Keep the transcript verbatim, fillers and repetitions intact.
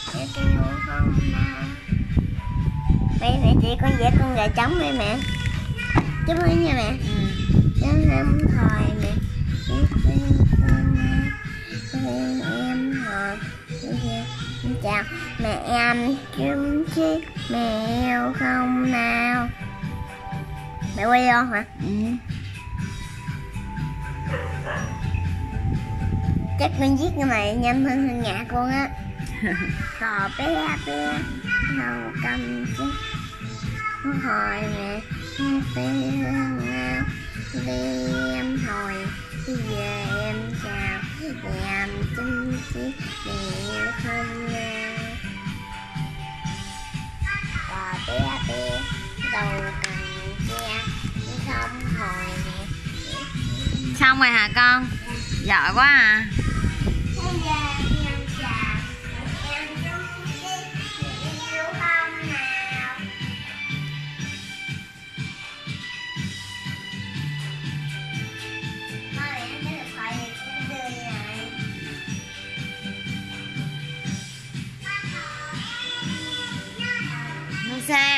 mẹ kêu không nào. Mẹ mẹ chị con vẽ con gà trống đây mẹ. Chúc ơi nha mẹ. Chấm năm hồi mẹ. Em hồi chào mẹ em chấm chi mẹ yêu không nào. Mẹ quay không hả? Ừ. Chắc con viết cái này nhanh hơn hơn nhạc luôn á. Hò bé bé hầu cầm chứ hồi mẹ bé nào đi em hồi về em chào em chấm chi mẹ yêu không nào. Hò bé bé đầu cầm che không hồi mẹ. Xong rồi hả con? Giỏi quá à. Xe